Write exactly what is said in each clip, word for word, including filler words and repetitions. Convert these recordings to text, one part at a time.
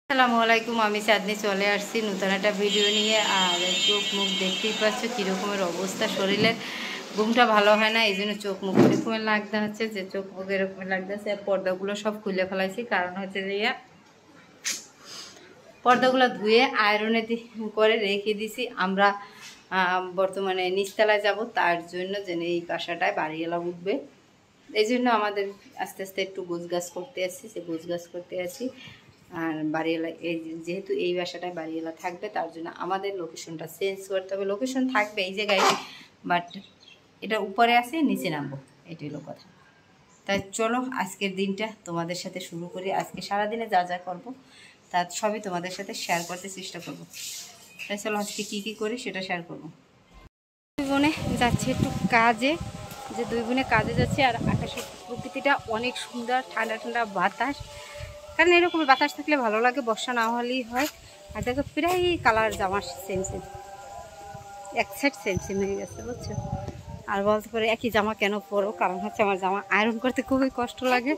আসসালামু আলাইকুম, আমি চাঁদনি চলে আসছি নতুন একটা ভিডিও নিয়ে। আর চোখ মুখ দেখতেই পাচ্ছ কীরকমের অবস্থা, শরীরের ঘুমটা ভালো হয় না, এই জন্য চোখ মুখ এরকমের লাগতে হচ্ছে, যে চোখ মুখ এরকমের লাগতেছে। পর্দাগুলো সব খুলে ফেলাইছি, কারণ হচ্ছে যে ইয়া পর্দাগুলো ধুয়ে আয়রনে করে রেখে দিছি। আমরা বর্তমানে নিচতলায় যাব, তার জন্য যেন এই বাসাটায় বাড়িওয়ালা উঠবে, এই জন্য আমাদের আস্তে আস্তে একটু গোছগাছ করতে আসছি, সে গোছগাছ করতে আসি। আর বাড়িওয়ালা এই যেহেতু এই বাসাটায় বাড়িওয়ালা থাকবে, তার জন্য আমাদের লোকেশনটা চেঞ্জ করতে হবে। লোকেশন থাকবে এই জায়গায়, বাট এটা উপরে আছে, নিচে নামবো, এটাই হলো কথা। তাই চলো আজকের দিনটা তোমাদের সাথে শুরু করি। আজকে সারাদিনে যা যা করবো তা সবই তোমাদের সাথে শেয়ার করতে চেষ্টা করব। তাই চলো আজকে কী কী করি সেটা শেয়ার করবো। দুই বোনে যাচ্ছে একটু কাজে, যে দুই বোনে কাজে যাচ্ছে। আর আকাশের প্রকৃতিটা অনেক সুন্দর, ঠান্ডা ঠান্ডা বাতাস, কারণ এরকম বাতাস থাকলে ভালো লাগে, বর্ষা না হলেই হয়। আর দেখো প্রায় কালার জামা সেম সেম, এক সেট সেম সেম হয়ে গেছে, বুঝছো। আর বলতে পারে একই জামা কেন পরো, কারণ হচ্ছে আমার জামা আয়রন করতে খুবই কষ্ট লাগে।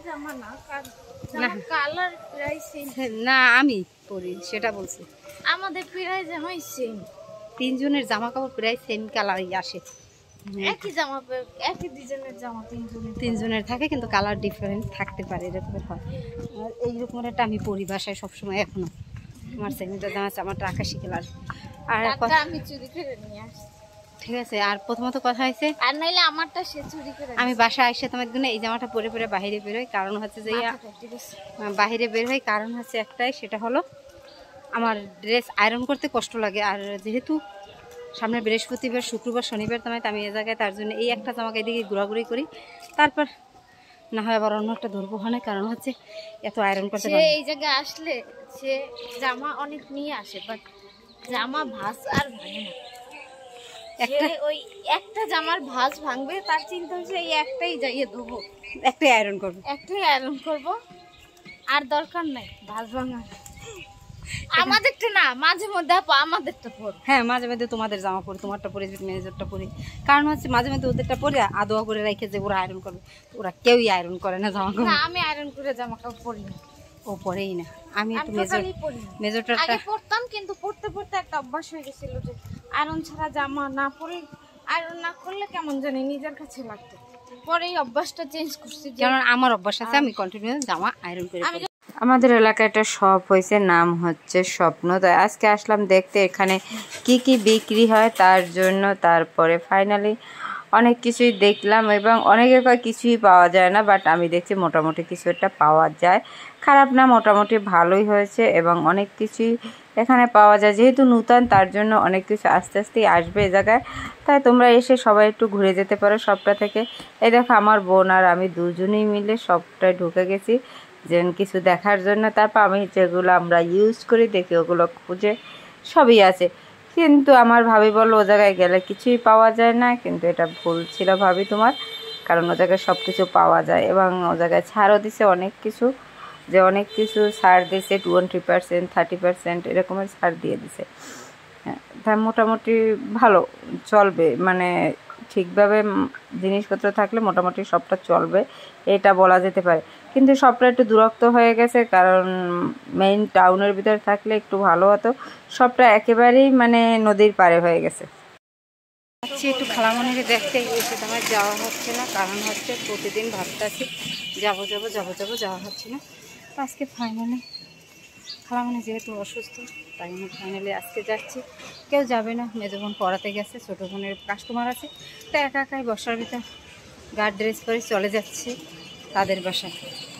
না আমি পরি সেটা বলছি, আমাদের প্রায় জামাই সেম, তিনজনের জামা কাপড় প্রায় সেম কালারই আসে, একই জামা একই ডিজাইনের জামা তিনজনের তিনজনের থাকে, কিন্তু কালার ডিফারেন্ট থাকতে পারে, এরকমের হয়। আর এইরকমের একটা আমি পরি বাসায় সবসময় এখনো। আমার সেমিটা জামা আছে, আমারটা আকাশি কালার। আর আমি চুরি করে নিয়ে আসি, ঠিক আছে। আর প্রথমত কথা হয়েছে, আর নাইলে আমারটা সে চুরি করে। আমি বাসায় আইসা তোমার জন্য এই জামাটা পরে পরে বাইরে বের হই, কারণ হচ্ছে যে বাইরে বের হই কারণ হচ্ছে একটাই, সেটা হলো আমার ড্রেস আয়রন করতে কষ্ট লাগে। আর যেহেতু সামনে বৃহস্পতিবার, শুক্রবার, শনিবার তোমায় আমি এ জায়গায়, তার জন্য এই একটা জামাকে এদিকে ঘোরাঘুরি করি, তারপর না হয় আবার অন্য একটা ধরবো হয় না, কারণ হচ্ছে এত আয়রন করতে পারে। এই জায়গায় আসলে সে জামা অনেক নিয়ে আসে, বাট জামা ভাঁজ আর ভাঙে না। একটা ওই একটা জামার ভাঁজ ভাঙবে, তার চিন্তা হচ্ছে এই একটাই যাইয়ে দেবো, একটাই আয়রন করবো, একটাই আয়রন করবো, আর দরকার নাই ভাঁজ ভাঙা। আমাদেরটা না, মাঝে মধ্যে আমাদেরটা পর, হ্যাঁ মাঝে মধ্যে তোমাদের জামা পরি, তোমারটা পরে মেয়েদেরটা পরি, কারণ হচ্ছে মাঝে মধ্যে ওদেরটা পরে আদোয়া করে রেখে যে ওরা আয়রন করবে, ওরা কেউই আয়রন করে না জামা কাপড়। আমি আয়রন করে জামা কাপড় পরি না, ও পরেই না। আমি একটু মেজর মেজরটা আগে পরতাম, কিন্তু পড়তে পড়তে একটা অভ্যাস হয়ে গেছিল যে আয়রন ছাড়া জামা না পরে, আয়রন না করলে কেমন জানি নিজের কাছে লাগতো। পরে এই অভ্যাসটা চেঞ্জ করছি, কারণ আমার অভ্যাস আছে, আমি কন্টিনিউ জামা আয়রন করে। আমাদের এলাকায় একটা শপ হয়েছে, নাম হচ্ছে স্বপ্ন। তাই আজকে আসলাম দেখতে এখানে কি কি বিক্রি হয় তার জন্য। তারপরে ফাইনালি অনেক কিছুই দেখলাম, এবং অনেকের কয় কিছুই পাওয়া যায় না, বাট আমি দেখছি মোটামুটি কিছু একটা পাওয়া যায়, খারাপ না, মোটামুটি ভালোই হয়েছে, এবং অনেক কিছুই এখানে পাওয়া যায়। যেহেতু নূতন, তার জন্য অনেক কিছু আস্তে আস্তেই আসবে এ জায়গায়। তাই তোমরা এসে সবাই একটু ঘুরে যেতে পারো সবটা থেকে। এই দেখো আমার বোন আর আমি দুজনেই মিলে সবটায় ঢুকে গেছি যেন কিছু দেখার জন্য। তারপর আমি যেগুলো আমরা ইউজ করি দেখি ওগুলো খুঁজে, সবই আছে। কিন্তু আমার ভাবি বললো ও জায়গায় গেলে কিছুই পাওয়া যায় না, কিন্তু এটা ভুল ছিল ভাবি তোমার, কারণ ও জায়গায় সব কিছু পাওয়া যায়, এবং ও জায়গায় ছাড়ও দিছে অনেক কিছু, যে অনেক কিছু ছাড় দিছে, টোয়েন্টি পার্সেন্ট থার্টি পার্সেন্ট এরকমের ছাড় দিয়ে দিছে। হ্যাঁ, তাই মোটামুটি ভালো চলবে, মানে ঠিকভাবে জিনিসপত্র থাকলে মোটামুটি সবটা চলবে, এটা বলা যেতে পারে। কিন্তু সবটা একটু দূরত্ব হয়ে গেছে, কারণ মেইন টাউনের ভিতরে থাকলে একটু ভালো হতো। সবটা একেবারেই মানে নদীর পাড়ে হয়ে গেছে। একটু খালামণিকে দেখতে এসে তোমার যাওয়া হচ্ছে না, কারণ হচ্ছে প্রতিদিন ভাবতেছি যাবো যাবো যাবো যাবো যাওয়া হচ্ছে না। তো আজকে ফাইনালি খালামণি যেহেতু অসুস্থ, তাই আমি ফাইনালি আজকে যাচ্ছি। কেউ যাবে না, মেজো বোন পড়াতে গেছে, ছোটো বোনের কাস্টমার আছে, তো একা একাই বর্ষার ভিতর গার্ড ড্রেস করে চলে যাচ্ছে তাদের বাসায়।